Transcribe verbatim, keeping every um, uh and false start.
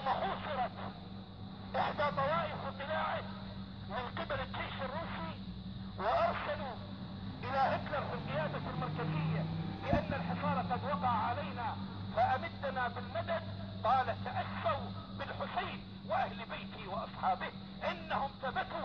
يوم حوصرت احدى طوائف قلاعه من قبل الجيش الروسي وارسلوا الى هتلر في القيادة المركزية بان الحصار قد وقع علينا فامدنا بالمدد، قال تأسوا بالحسين واهل بيته واصحابه انهم ثبتوا